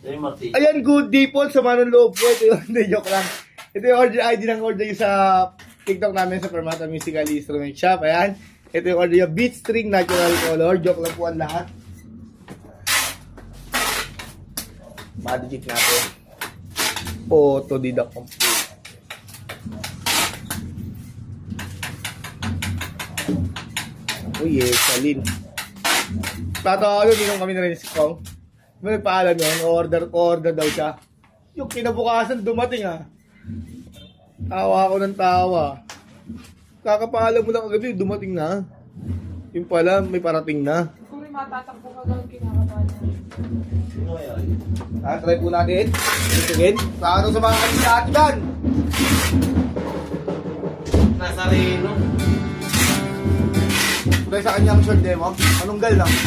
Ayan, good day po sa manong loob po. Ito yung, hindi, joke lang. Ito yung order ID ng order sa TikTok namin sa Permata Musical Instrument Shop. Ayan. Ito yung order yung beat string natural color. Joke lang po ang lahat. Madigit natin. Autodidact complete. Oh yes, salin. Tatawag yun, kami na rin si Kong. May nagpaalam yun, order daw siya. Yung kinabukasan dumating Tawa ako ng tawa. Kakapaalam mo lang kagabi, dumating na. Yung pala, may parating na. Kung may matatakbo ka gawin kinakabahan. Try po natin. Tingin. Paano sa mga kanina atin yan? Nazareno. Try sa kanyang short demo. Anong gal lang?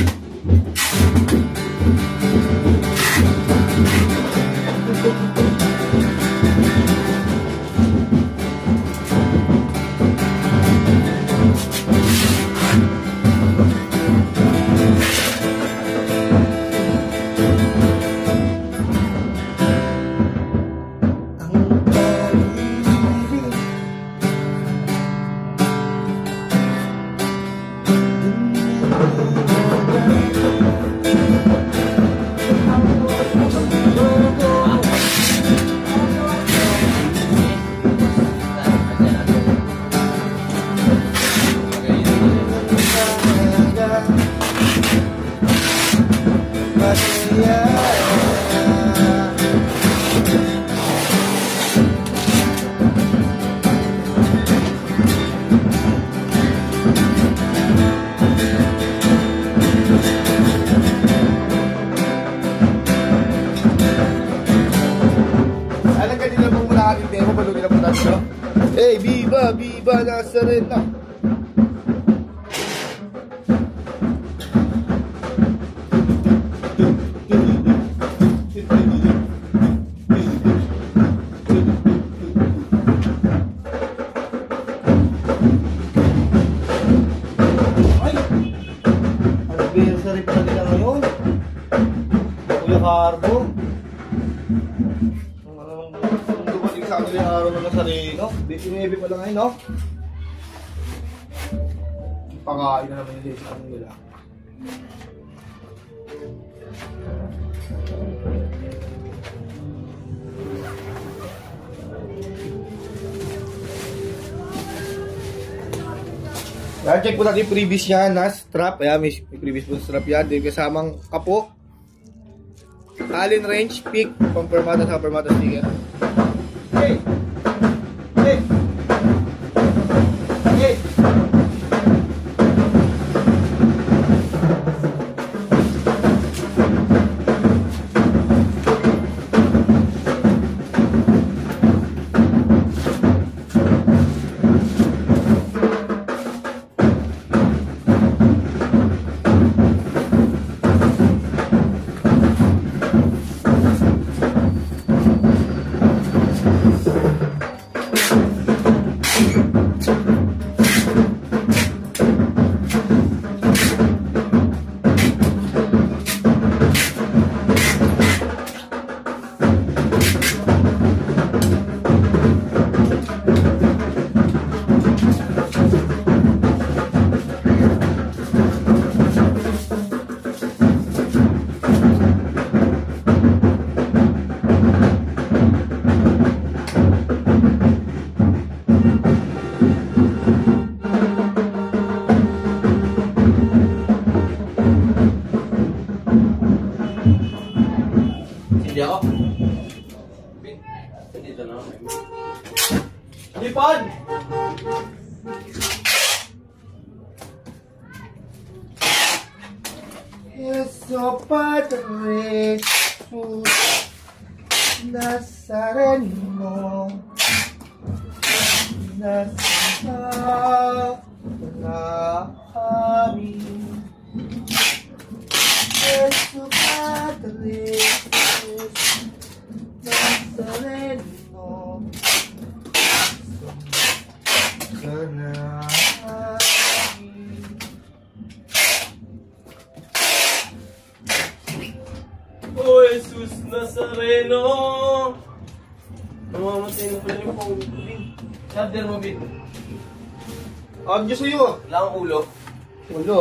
Hey, viva, viva Nazarena. Ay, anniversary pa nila ngayon. Kuya Carbo. Sa kanila yung araw na Nazareno. 19 pa lang ngayon, no? Pakain na naman yung sa kanila. Check po natin yung previous niya na strap. Ayan, may previous po strap yan. Dito kasamang kapo. Allen wrench, pick, pang Permata sa Permata sticker. Hey! Hey! Hey! Hindi ako. Dito na ako. Lipad! Yeso Padre Jesus Nazareno Nasama na amin Yeso Padre Jesus Nazareno Nasama Oh, Jesus Nazareno! Namamatay na pala yung phone ko, Bin. Charger mo, Bin. Audio sa'yo. Wala akong ulo. Ulo.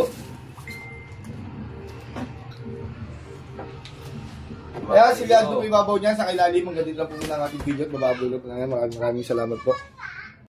Kaya sila doon ibabaw niyan sa kailalim. Ang ganito lang po muna ang ating video at bababaw lang po na yan. Maraming salamat po.